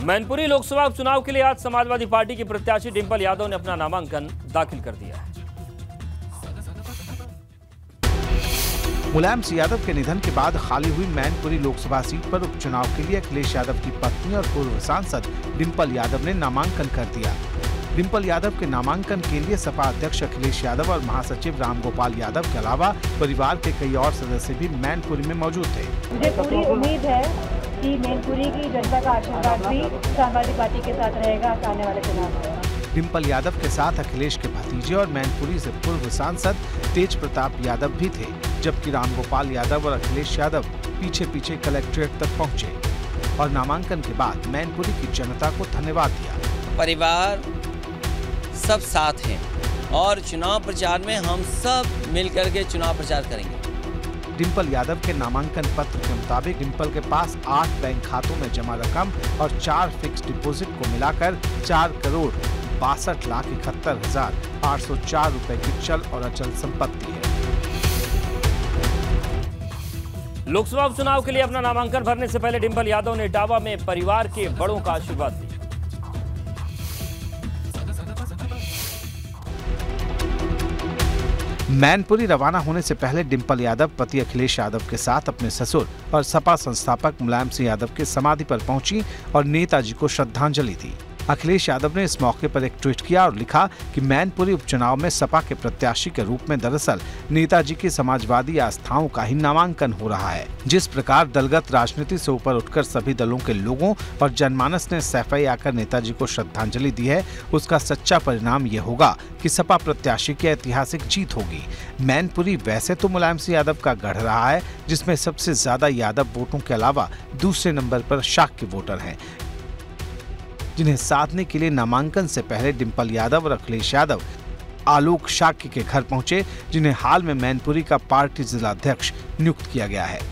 मैनपुरी लोकसभा उपचुनाव के लिए आज समाजवादी पार्टी की प्रत्याशी डिंपल यादव ने अपना नामांकन दाखिल कर दिया है। मुलायम सिंह यादव के निधन के बाद खाली हुई मैनपुरी लोकसभा सीट पर उपचुनाव के लिए अखिलेश यादव की पत्नी और पूर्व सांसद डिंपल यादव ने नामांकन कर दिया। डिंपल यादव के नामांकन के लिए सपा अध्यक्ष अखिलेश यादव और महासचिव रामगोपाल यादव के अलावा परिवार के कई और सदस्य भी मैनपुरी में मौजूद थे। मुझे पूरी उम्मीद है कि मैनपुरी की जनता का आशीर्वाद भी समाजवादी पार्टी के साथ रहेगा आने वाले चुनाव में। डिंपल यादव के साथ अखिलेश के भतीजे और मैनपुरी से पूर्व सांसद तेज प्रताप यादव भी थे, जबकि रामगोपाल यादव और अखिलेश यादव पीछे पीछे कलेक्ट्रेट तक पहुंचे और नामांकन के बाद मैनपुरी की जनता को धन्यवाद दिया। परिवार सब साथ हैं और चुनाव प्रचार में हम सब मिलकर के चुनाव प्रचार करेंगे। डिंपल यादव के नामांकन पत्र के मुताबिक डिंपल के पास 8 बैंक खातों में जमा रकम और 4 फिक्स डिपॉजिट को मिलाकर 4,62,71,804 रुपए की चल और अचल संपत्ति है। लोकसभा उपचुनाव के लिए अपना नामांकन भरने से पहले डिंपल यादव ने इटावा में परिवार के बड़ों का आशीर्वाद लिया। मैनपुरी रवाना होने से पहले डिंपल यादव पति अखिलेश यादव के साथ अपने ससुर और सपा संस्थापक मुलायम सिंह यादव के समाधि पर पहुंची और नेताजी को श्रद्धांजलि दी। अखिलेश यादव ने इस मौके पर एक ट्वीट किया और लिखा कि मैनपुरी उपचुनाव में सपा के प्रत्याशी के रूप में दरअसल नेताजी की समाजवादी आस्थाओं का ही नामांकन हो रहा है। जिस प्रकार दलगत राजनीति से ऊपर उठकर सभी दलों के लोगों और जनमानस ने सफाई आकर नेताजी को श्रद्धांजलि दी है, उसका सच्चा परिणाम ये होगा कि सपा प्रत्याशी की ऐतिहासिक जीत होगी। मैनपुरी वैसे तो मुलायम सिंह यादव का गढ़ रहा है, जिसमें सबसे ज्यादा यादव वोटों के अलावा दूसरे नंबर पर शाक्य वोटर हैं, जिन्हें साधने के लिए नामांकन से पहले डिंपल यादव और अखिलेश यादव आलोक शाक्य के घर पहुंचे, जिन्हें हाल में मैनपुरी का पार्टी जिला अध्यक्ष नियुक्त किया गया है।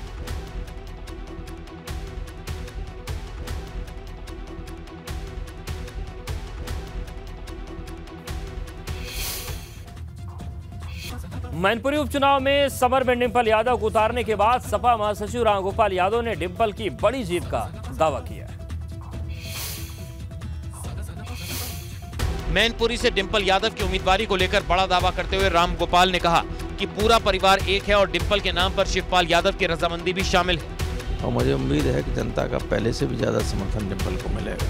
मैनपुरी उपचुनाव में समर में डिंपल यादव को उतारने के बाद सपा महासचिव रामगोपाल यादव ने डिंपल की बड़ी जीत का दावा किया है। मैनपुरी से डिंपल यादव की उम्मीदवारी को लेकर बड़ा दावा करते हुए रामगोपाल ने कहा कि पूरा परिवार एक है और डिंपल के नाम पर शिवपाल यादव की रजामंदी भी शामिल है। और मुझे उम्मीद है कि जनता का पहले से भी ज्यादा समर्थन डिंपल को मिलेगा,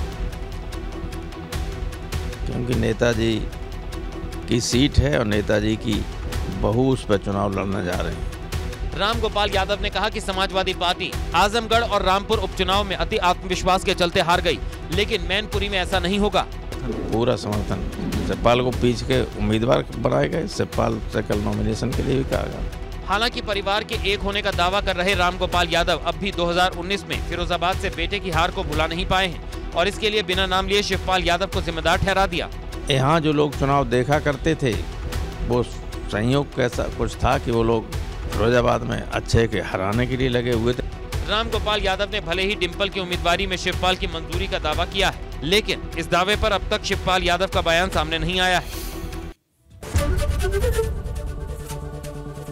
क्योंकि नेताजी की सीट है और नेताजी की बहू उस पर चुनाव लड़ने जा रहे हैं। रामगोपाल यादव ने कहा कि समाजवादी पार्टी आजमगढ़ और रामपुर उपचुनाव में अति आत्मविश्वास के चलते हार गई, लेकिन मैनपुरी में ऐसा नहीं होगा। पूरा समर्थन शिवपाल को पीछ के उम्मीदवार बनाए गए। शिवपाल से कल नॉमिनेशन के लिए भी कहा गया। हालांकि परिवार के एक होने का दावा कर रहे रामगोपाल यादव अब भी 2019 में फिरोजाबाद से बेटे की हार को भुला नहीं पाए हैं और इसके लिए बिना नाम लिए शिवपाल यादव को जिम्मेदार ठहरा दिया। यहाँ जो लोग चुनाव देखा करते थे, वो संयोग कैसा कुछ था कि वो लोग फिरोजाबाद में अच्छे के हराने के लिए लगे हुए थे। रामगोपाल यादव ने भले ही डिंपल की उम्मीदवारी में शिवपाल की मंजूरी का दावा किया है, लेकिन इस दावे पर अब तक शिवपाल यादव का बयान सामने नहीं आया है।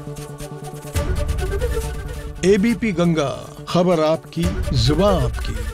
एबीपी गंगा, खबर आपकी, जुबान आपकी।